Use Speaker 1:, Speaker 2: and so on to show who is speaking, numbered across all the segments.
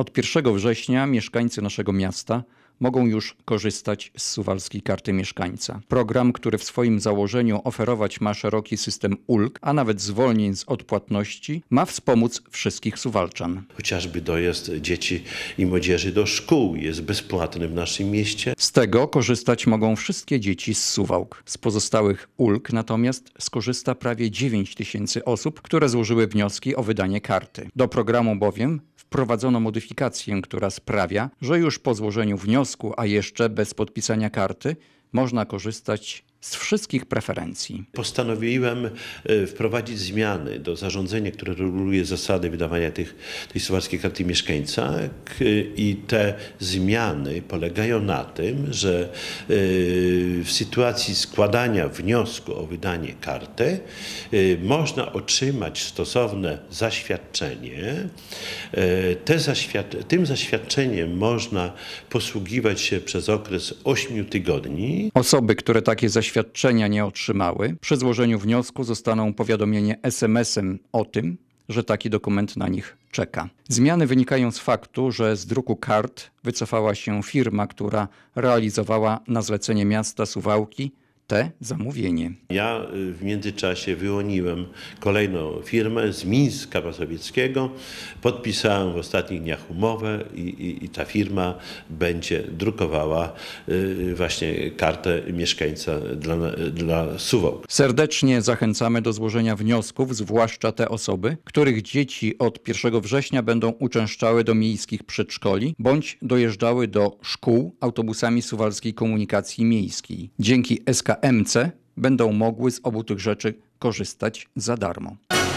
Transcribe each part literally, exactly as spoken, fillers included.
Speaker 1: Od pierwszego września mieszkańcy naszego miasta mogą już korzystać z Suwalskiej Karty Mieszkańca. Program, który w swoim założeniu oferować ma szeroki system ulg, a nawet zwolnień z odpłatności, ma wspomóc wszystkich Suwalczan.
Speaker 2: Chociażby dojazd dzieci i młodzieży do szkół jest bezpłatny w naszym mieście.
Speaker 1: Z tego korzystać mogą wszystkie dzieci z Suwałk. Z pozostałych ulg natomiast skorzysta prawie dziewięć tysięcy osób, które złożyły wnioski o wydanie karty. Do programu bowiem wprowadzono modyfikację, która sprawia, że już po złożeniu wniosku, a jeszcze bez podpisania karty, można korzystać z wszystkich preferencji.
Speaker 2: Postanowiłem wprowadzić zmiany do zarządzenia, które reguluje zasady wydawania tych, tej Suwalskiej Karty Mieszkańca, i te zmiany polegają na tym, że w sytuacji składania wniosku o wydanie karty można otrzymać stosowne zaświadczenie. Te zaświad- tym zaświadczeniem można posługiwać się przez okres ośmiu tygodni.
Speaker 1: Osoby, które takie zaświadczenie Świadczenia nie otrzymały, przy złożeniu wniosku zostaną powiadomieni es em esem o tym, że taki dokument na nich czeka. Zmiany wynikają z faktu, że z druku kart wycofała się firma, która realizowała na zlecenie miasta Suwałki te zamówienie.
Speaker 2: Ja w międzyczasie wyłoniłem kolejną firmę z Mińska Mazowieckiego. Podpisałem w ostatnich dniach umowę i, i, i ta firma będzie drukowała y, właśnie kartę mieszkańca dla, dla Suwałk.
Speaker 1: Serdecznie zachęcamy do złożenia wniosków, zwłaszcza te osoby, których dzieci od pierwszego września będą uczęszczały do miejskich przedszkoli bądź dojeżdżały do szkół autobusami Suwalskiej Komunikacji Miejskiej. Dzięki es ka em ce będą mogły z obu tych rzeczy korzystać za darmo.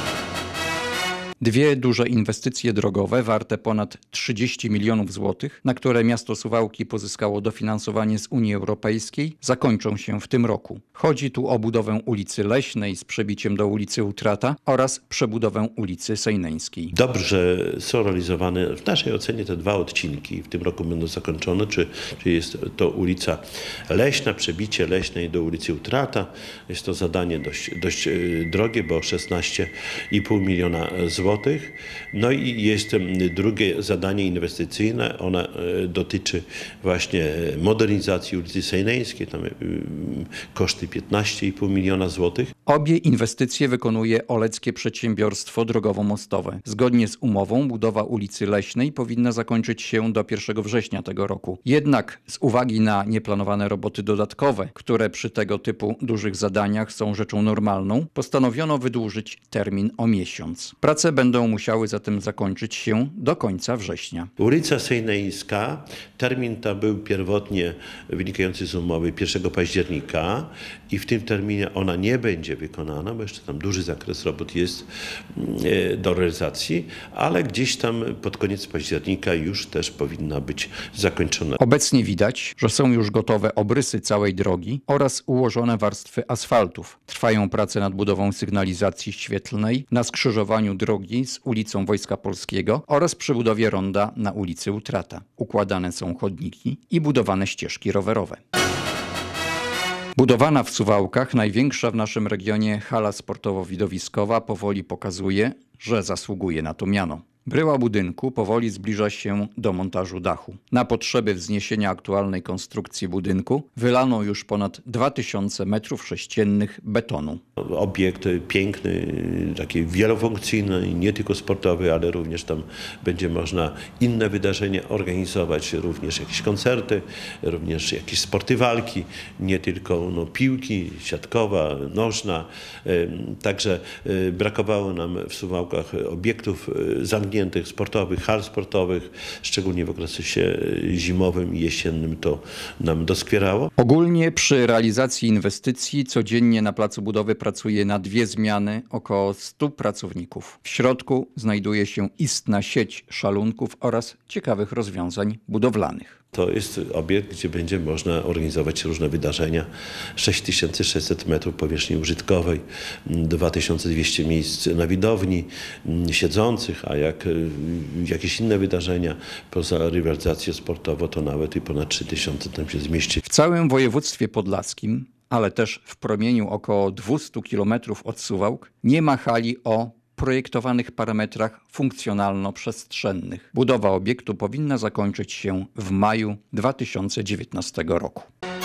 Speaker 1: Dwie duże inwestycje drogowe warte ponad trzydzieści milionów złotych, na które miasto Suwałki pozyskało dofinansowanie z Unii Europejskiej, zakończą się w tym roku. Chodzi tu o budowę ulicy Leśnej z przebiciem do ulicy Utrata oraz przebudowę ulicy Sejneńskiej.
Speaker 2: Dobrze są realizowane w naszej ocenie te dwa odcinki. W tym roku będą zakończone, czy, czy jest to ulica Leśna, przebicie Leśnej do ulicy Utrata. Jest to zadanie dość, dość drogie, bo szesnaście i pół miliona złotych. No i jest drugie zadanie inwestycyjne. Ono dotyczy właśnie modernizacji ulicy Sejneńskiej. Tam koszty piętnaście i pół miliona złotych.
Speaker 1: Obie inwestycje wykonuje Oleckie Przedsiębiorstwo Drogowo-Mostowe. Zgodnie z umową budowa ulicy Leśnej powinna zakończyć się do pierwszego września tego roku. Jednak z uwagi na nieplanowane roboty dodatkowe, które przy tego typu dużych zadaniach są rzeczą normalną, postanowiono wydłużyć termin o miesiąc. Prace będą musiały zatem zakończyć się do końca września.
Speaker 2: Ulica Sejneńska, termin ta był pierwotnie wynikający z umowy pierwszego października i w tym terminie ona nie będzie wykonana, bo jeszcze tam duży zakres robót jest do realizacji, ale gdzieś tam pod koniec października już też powinna być zakończona.
Speaker 1: Obecnie widać, że są już gotowe obrysy całej drogi oraz ułożone warstwy asfaltów. Trwają prace nad budową sygnalizacji świetlnej na skrzyżowaniu drogi z ulicą Wojska Polskiego oraz przy budowie ronda na ulicy Utrata. Układane są chodniki i budowane ścieżki rowerowe. Budowana w Suwałkach największa w naszym regionie hala sportowo-widowiskowa powoli pokazuje, że zasługuje na to miano. Bryła budynku powoli zbliża się do montażu dachu. Na potrzeby wzniesienia aktualnej konstrukcji budynku wylano już ponad dwa tysiące metrów sześciennych betonu.
Speaker 2: Obiekt piękny, taki wielofunkcyjny, nie tylko sportowy, ale również tam będzie można inne wydarzenia organizować, również jakieś koncerty, również jakieś sporty walki, nie tylko no, piłki, siatkowa, nożna. Także brakowało nam w Suwałkach obiektów zamkniętych, sportowych, hal sportowych, szczególnie w okresie zimowym i jesiennym to nam doskwierało.
Speaker 1: Ogólnie przy realizacji inwestycji codziennie na placu budowy pracuje na dwie zmiany około stu pracowników. W środku znajduje się istna sieć szalunków oraz ciekawych rozwiązań budowlanych.
Speaker 2: To jest obiekt, gdzie będzie można organizować różne wydarzenia. sześć tysięcy sześćset metrów powierzchni użytkowej, dwa tysiące dwieście miejsc na widowni, siedzących, a jak jakieś inne wydarzenia poza rywalizacją sportową, to nawet i ponad trzy tysiące tam się zmieści.
Speaker 1: W całym województwie podlaskim, ale też w promieniu około dwustu kilometrów od Suwałk, nie ma hali o projektowanych parametrach funkcjonalno-przestrzennych. Budowa obiektu powinna zakończyć się w maju dwa tysiące dziewiętnastego roku.